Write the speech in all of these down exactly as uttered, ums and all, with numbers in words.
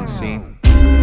Unseen.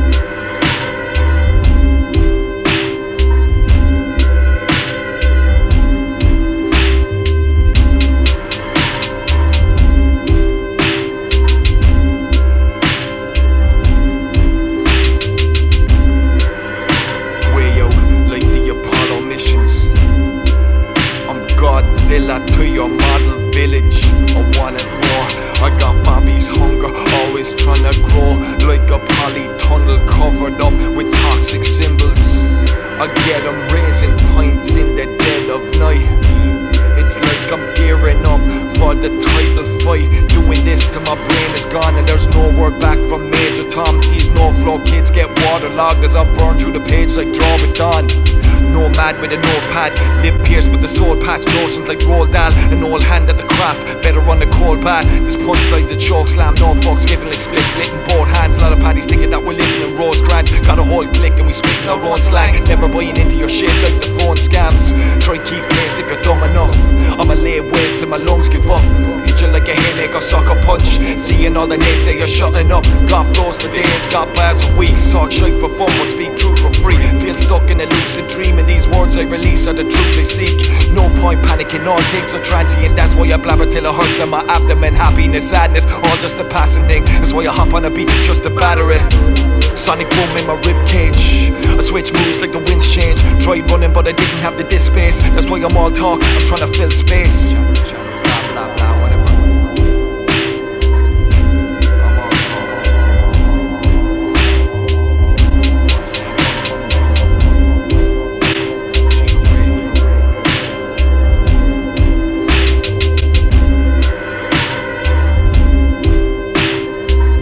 Godzilla to your model village. I want it more. I got Bobby's hunger, always trying to grow like a polytunnel covered up with toxic symbols. I get them raising pints in the dead of night. It's like I'm gearing up for the title fight. Doing this till my brain is gone and there's no word back from Major Tom. These no-flow kids get waterlogged as I burn through the page like Draw with Dawn. Nomad with a notepad, lip pierced with the soul patch. Notions like Roald Dahl, an old hand at the craft. Better run a cold bath. This punchlines a choke slam, no fucks given like splits lit in both hands. A lot of paddies thinking that we're living in rose grants. Got a whole clique and we spitting our own slang. Never buying into your shit like the phone scams. Try keep pace if you're dumb enough. I'ma lay waste till my lungs give up. Hit you like a haymaker, sucker punch. Seeing all the naysayers shutting up. Got flows for days, got bars for weeks. Talk shit for fun, but speak truth for free. Feel stuck in a lucid dream, and these words I release are the truth they seek. No point panicking, all things are transient. That's why I blabber till it hurts in my abdomen. Happiness, sadness, all just a passing thing. That's why I hop on a beat just to batter it. Sonic boom in my rib cage. I switch moves like the winds change. Tried running but I didn't have the disc space. That's why I'm all talk, I'm trying to fill space. Blah blah blah, whatever. I'm all talk.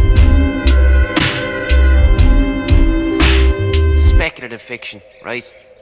Speculative fiction, right?